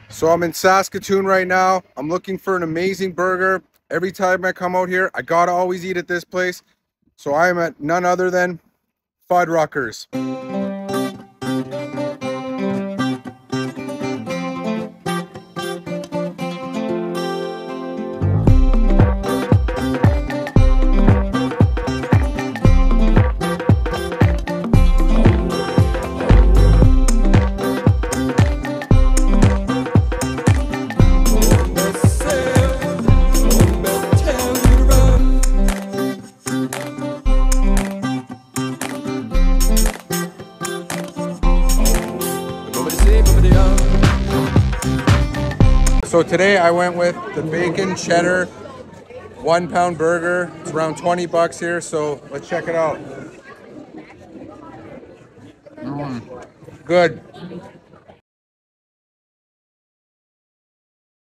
So I'm in Saskatoon right now. I'm looking for an amazing burger. Every time I come out here, I gotta always eat at this place. So I am at none other than Fuddruckers. So today I went with the bacon cheddar 1 pound burger. It's around 20 bucks here, so let's check it out. Good.